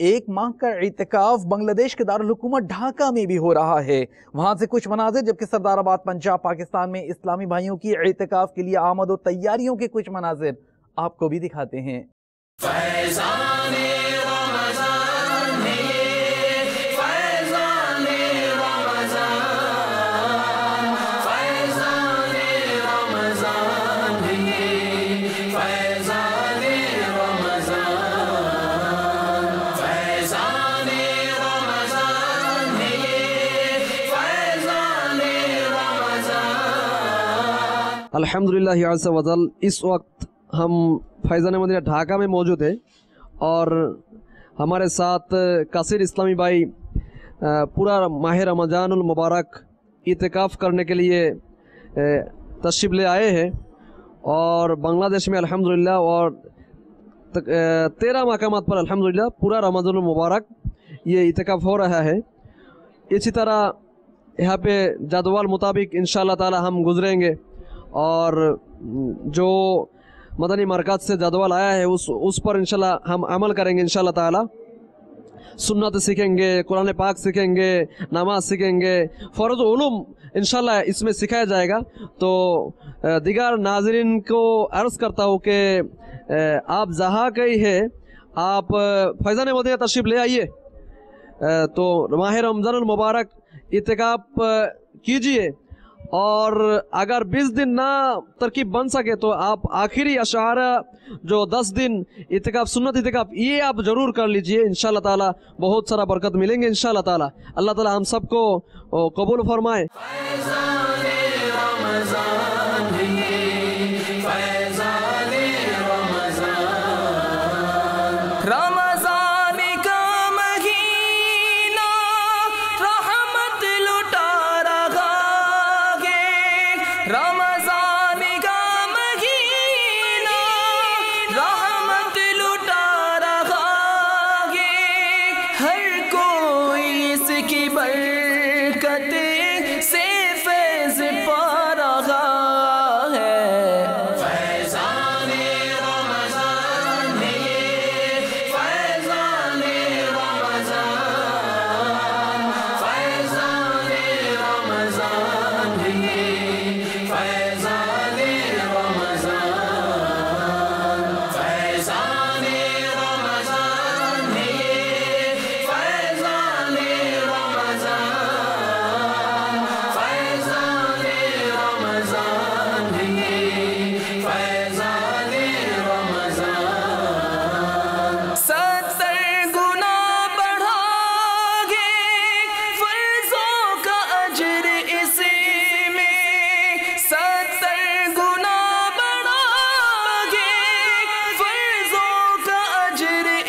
1 माह का इत्तिकाफ बांग्लादेश के दारुल हुकूमत ढाका में भी हो रहा है। वहां से कुछ मनाजिर, जबकि सरदाराबाद पंजाब पाकिस्तान में इस्लामी भाइयों की इत्तिकाफ के लिए आमद और तैयारियों के कुछ मनाजिर आपको भी दिखाते हैं। अल्हम्दुलिल्लाह अज़्ज़ा वजल, इस वक्त हम फैज़ान मदीना ढाका में मौजूद हैं और हमारे साथ कासिर इस्लामी भाई पूरा माह रमज़ानुल मुबारक इत्तिकाफ़ करने के लिए तशरीफ़ ले आए हैं और बांग्लादेश में अल्हम्दुलिल्लाह और 13 मकामात पर अल्हम्दुलिल्लाह पूरा रमज़ानुल मुबारक ये इत्तिकाफ़ हो रहा है। इसी तरह यहाँ पे जदवल मुताबिक इंशाअल्लाह ताला हम गुजरेंगे और जो मदनी मरकज़ से जदवल आया है उस पर इंशाल्लाह हम अमल करेंगे। इंशाल्लाह ताला सुन्नत सीखेंगे, कुरान पाक सीखेंगे, नमाज सीखेंगे, फ़र्ज़ उलूम इंशाल्लाह इसमें सिखाया जाएगा। तो दिगार नाज़रीन को अर्ज़ करता हूँ कि आप जहाँ कहीं है आप फैज़ान मदीना तशरीफ़ ले आइए, तो माह रमज़ानुल मुबारक इत्तिकाफ़ कीजिए और अगर 20 दिन ना तरकीब बन सके तो आप आखिरी अशारा जो 10 दिन इत्तिकाफ सुन्नत इत्तिकाफ ये आप ज़रूर कर लीजिए। इंशाअल्लाह ताला बहुत सारा बरकत मिलेंगे इंशाअल्लाह ताला। अल्लाह ताला हम सबको कबूल फरमाए।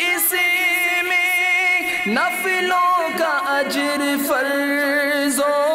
नफिलों का अजर फर्जों